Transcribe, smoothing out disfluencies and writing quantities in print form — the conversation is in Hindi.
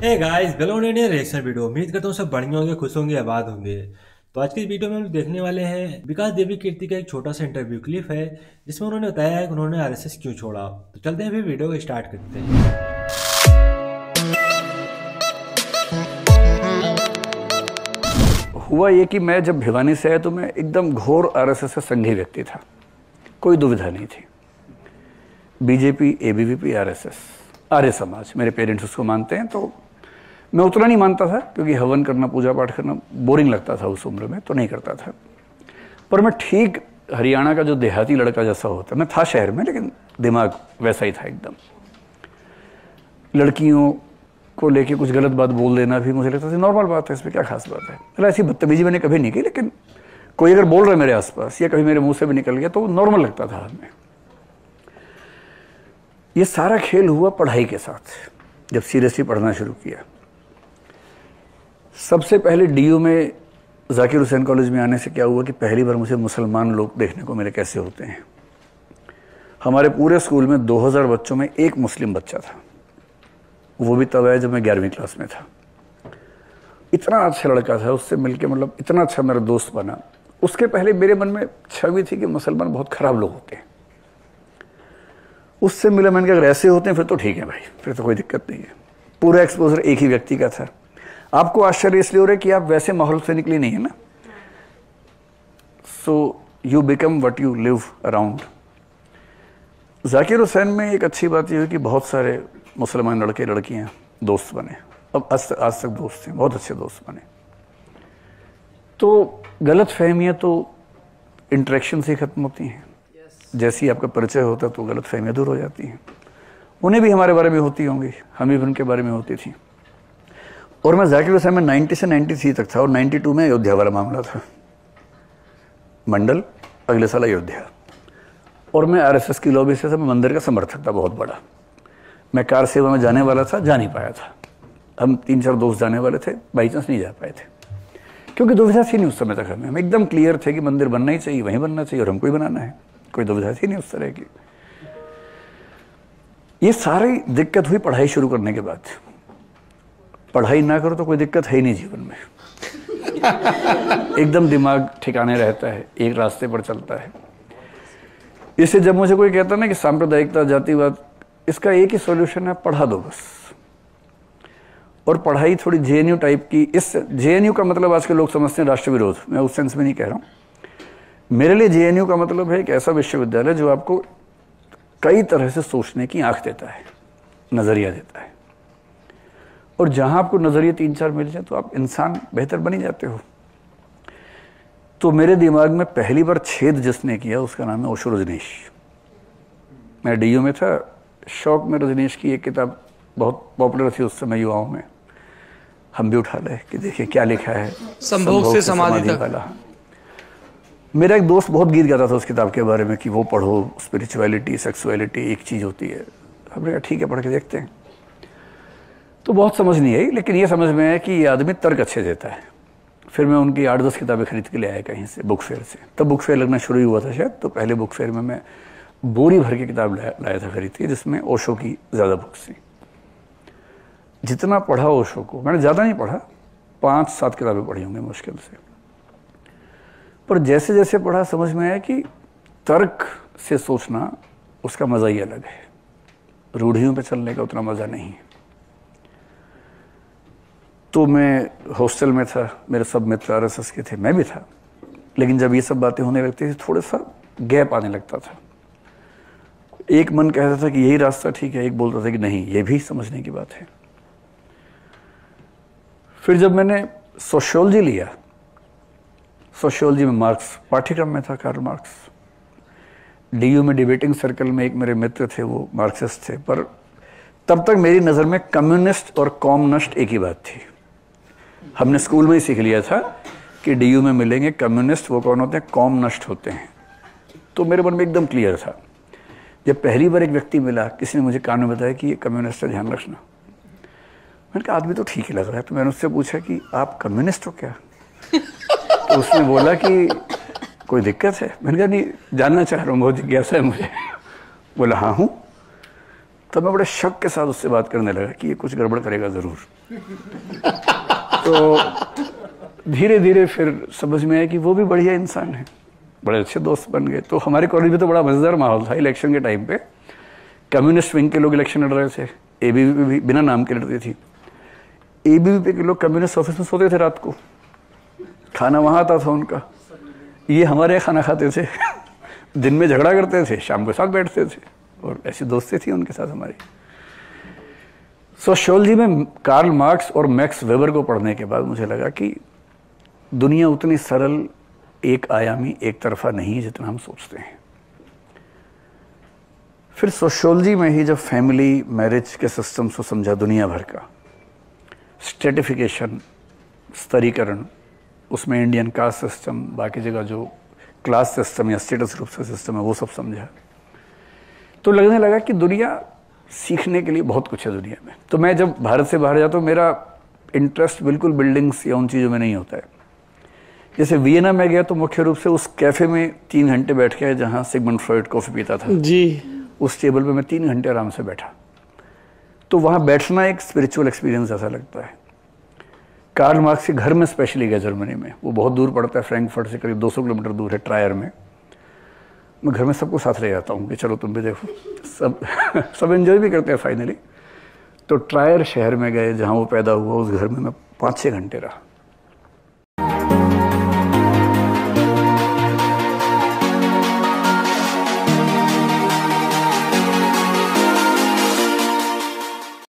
हे guys, welcome Indian reaction video. उम्मीद करता हूँ सब बढ़िया होंगे, खुश होंगे, आबाद होंगे। तो आज की इस वीडियो में हम लोग देखने वाले हैं विकास देवी कीर्ति का एक छोटा सा इंटरव्यू क्लिप है जिसमें उन्होंने बताया है कि उन्होंने आरएसएस क्यों छोड़ा। तो चलते हैं फिर वीडियो को स्टार्ट करते हैं। हुआ ये कि मैं जब भिवानी से आया तो मैं एकदम घोर आरएसएस से संघी व्यक्ति था, कोई दुविधा नहीं थी। BJP, ABVP, RSS, Arya Samaj, मेरे पेरेंट्स उसको मानते हैं, तो मैं उतना नहीं मानता था क्योंकि हवन करना, पूजा पाठ करना बोरिंग लगता था उस उम्र में, तो नहीं करता था। पर मैं ठीक हरियाणा का जो देहाती लड़का जैसा होता, मैं था शहर में लेकिन दिमाग वैसा ही था एकदम। लड़कियों को लेके कुछ गलत बात बोल देना भी मुझे लगता था नॉर्मल बात है, इसमें क्या खास बात है। मतलब ऐसी बदतमीजी मैंने कभी नहीं की, लेकिन कोई अगर बोल रहा है मेरे आसपास या कभी मेरे मुंह से भी निकल गया तो नॉर्मल लगता था हमें। ये सारा खेल हुआ पढ़ाई के साथ। जब सीरियसली पढ़ना शुरू किया, सबसे पहले डीयू में जाकिर हुसैन कॉलेज में आने से क्या हुआ कि पहली बार मुझे मुसलमान लोग देखने को मेरे कैसे होते हैं। हमारे पूरे स्कूल में 2000 बच्चों में एक मुस्लिम बच्चा था, वो भी तब आया जब मैं 11वीं क्लास में था। इतना अच्छा लड़का था, उससे मिलके मतलब इतना अच्छा मेरा दोस्त बना। उसके पहले मेरे मन में छवि थी कि मुसलमान बहुत खराब लोग होते हैं। उससे मिला, मैंने कहा अगर ऐसे होते हैं फिर तो ठीक है भाई, फिर तो कोई दिक्कत नहीं है। पूरा एक्सपोजर एक ही व्यक्ति का था। आपको आश्चर्य इसलिए हो रहा है कि आप वैसे माहौल से निकले नहीं है ना, so you become what you live around. Zakir Hussain में एक अच्छी बात यह है कि बहुत सारे मुसलमान लड़के लड़कियां दोस्त बने, अब आज तक दोस्त हैं, बहुत अच्छे दोस्त बने। तो गलत फहमियाँ तो इंटरेक्शन से ही खत्म होती हैं। जैसे ही आपका परिचय होता तो गलत फहमियाँ दूर हो जाती हैं। उन्हें भी हमारे बारे में होती होंगी, हमें भी उनके बारे में होती थी। और मैं जाकिर हुसैन में 90 से 93 तक था, और 92 में अयोध्या वाला मामला था, मंडल, अगले साल अयोध्या। और मैं आरएसएस की लॉबी से मंदिर का समर्थक था बहुत बड़ा। मैं कार सेवा में जाने वाला था, जा नहीं पाया था। हम 3-4 दोस्त जाने वाले थे, बाई चांस नहीं जा पाए थे क्योंकि दुविधा थी नहीं उस समय तक। हम एकदम क्लियर थे कि मंदिर बनना ही चाहिए, वहीं बनना चाहिए और हमको ही बनाना है, कोई दुविधा थी नहीं उस तरह की। ये सारी दिक्कत हुई पढ़ाई शुरू करने के बाद। पढ़ाई ना करो तो कोई दिक्कत है ही नहीं जीवन में। एकदम दिमाग ठिकाने रहता है, एक रास्ते पर चलता है। इससे जब मुझे कोई कहता ना कि सांप्रदायिकता, जातिवाद, इसका एक ही सॉल्यूशन है, पढ़ा दो बस। और पढ़ाई थोड़ी जेएनयू टाइप की। इस जेएनयू का मतलब आज के लोग समझते हैं राष्ट्र विरोध, मैं उस सेंस में नहीं कह रहा हूं। मेरे लिए जेएनयू का मतलब है एक ऐसा विश्वविद्यालय जो आपको कई तरह से सोचने की आंख देता है, नजरिया देता है। और जहां आपको नजरिए 3-4 मिल जाए तो आप इंसान बेहतर बन ही जाते हो। तो मेरे दिमाग में पहली बार छेद जिसने किया उसका नाम है ओशो रजनीश। मैं डीयू में था, शौक में रजनीश की एक किताब बहुत पॉपुलर थी उस समय युवाओं में, हम भी उठा ले कि देखिए क्या लिखा है, संभोग से समाधि तक। मेरा एक दोस्त बहुत गीत गाता था उस किताब के बारे में कि वो पढ़ो, स्पिरिचुअलिटी, सेक्सुअलिटी एक चीज होती है। हमने कहा ठीक है, पढ़ के देखते हैं। तो बहुत समझ नहीं आई, लेकिन ये समझ में आया कि ये आदमी तर्क अच्छे देता है। फिर मैं उनकी 8-10 किताबें खरीद के ले आया कहीं से, बुक फेयर से। तब बुक फेयर लगना शुरू हुआ था शायद, तो पहले बुक फेयर में मैं बोरी भर के किताब लाया था खरीद के, जिसमें ओशो की ज़्यादा बुक्स थी। जितना पढ़ा ओशो को, मैंने ज़्यादा नहीं पढ़ा, 5-7 किताबें पढ़ी होंगी मुश्किल से। पर जैसे जैसे पढ़ा समझ में आया कि तर्क से सोचना उसका मज़ा ही अलग है, रूढ़ियों पे चलने का उतना मज़ा नहीं है। तो मैं हॉस्टल में था, मेरे सब मित्र आरएसएस के थे, मैं भी था। लेकिन जब ये सब बातें होने लगती थी थोड़ा सा गैप आने लगता था। एक मन कहता था कि यही रास्ता ठीक है, एक बोलता था कि नहीं, ये भी समझने की बात है। फिर जब मैंने सोशियोलॉजी लिया, सोशियोलॉजी में मार्क्स पाठ्यक्रम में था, कार्ल मार्क्स। डीयू में डिबेटिंग सर्कल में एक मेरे मित्र थे, वो मार्क्सिस्ट थे। पर तब तक मेरी नज़र में कम्युनिस्ट और कॉमनिस्ट एक ही बात थी। हमने स्कूल में ही सीख लिया था कि डीयू में मिलेंगे कम्युनिस्ट, वो कौन होते हैं, कॉमनिस्ट होते हैं। तो मेरे मन में एकदम क्लियर था। जब पहली बार एक व्यक्ति मिला, किसी ने मुझे कान में बताया कि ये कम्युनिस्ट है, ध्यान रखना। मैंने कहा आदमी तो ठीक ही लग रहा है। तो मैंने उससे पूछा कि आप कम्युनिस्ट हो क्या? तो उसने बोला कि कोई दिक्कत है? मैंने कहा नहीं, जानना चाह रहा हूँ, बहुत जिज्ञासा है मुझे। बोला हाँ हूँ। तब मैं बड़े शक के साथ उससे बात करने लगा कि ये कुछ गड़बड़ करेगा ज़रूर। तो धीरे धीरे फिर समझ में आया कि वो भी बढ़िया इंसान है, बड़े अच्छे दोस्त बन गए। तो हमारे कॉलेज में तो बड़ा मज़ेदार माहौल था। इलेक्शन के टाइम पे कम्युनिस्ट विंग के लोग इलेक्शन लड़ रहे थे, एबीवीपी भी बिना नाम के लड़ती थी। एबीवीपी के लोग कम्युनिस्ट ऑफिस में सोते थे रात को, खाना वहाँ आता था उनका, ये हमारे यहाँ खाना खाते थे। दिन में झगड़ा करते थे, शाम को साथ बैठते थे, और ऐसी दोस्ती थी उनके साथ हमारी। सोशियोलॉजी में कार्ल मार्क्स और मैक्स वेबर को पढ़ने के बाद मुझे लगा कि दुनिया उतनी सरल, एक आयामी, एक तरफा नहीं है जितना हम सोचते हैं। फिर सोशियोलॉजी में ही जब फैमिली मैरिज के सिस्टम्स को समझा, दुनिया भर का स्ट्रेटिफिकेशन, स्तरीकरण, उसमें इंडियन कास्ट सिस्टम, बाकी जगह जो क्लास सिस्टम या स्टेटस ग्रुप का सिस्टम है, वो सब समझा, तो लगने लगा कि दुनिया सीखने के लिए बहुत कुछ है दुनिया में। तो मैं जब भारत से बाहर जाता हूँ, मेरा इंटरेस्ट बिल्कुल बिल्डिंग्स या उन चीज़ों में नहीं होता है। जैसे वियना में गया तो मुख्य रूप से उस कैफ़े में 3 घंटे बैठ के, जहाँ सिगमंड फ्रॉइड कॉफ़ी पीता था जी, उस टेबल पे मैं 3 घंटे आराम से बैठा। तो वहाँ बैठना एक स्पिरिचुअल एक्सपीरियंस ऐसा लगता है। कार्ल मार्क्स के घर में स्पेशली गया जर्मनी में, वो बहुत दूर पड़ता है, फ्रैंकफर्ट से करीब 200 किलोमीटर दूर है, ट्रायर में। मैं घर में सबको साथ ले जाता हूँ कि चलो तुम भी देखो, सब एंजॉय भी करते हैं फाइनली। तो ट्रायर शहर में गए जहाँ वो पैदा हुआ, उस घर में मैं 5-6 घंटे रहा।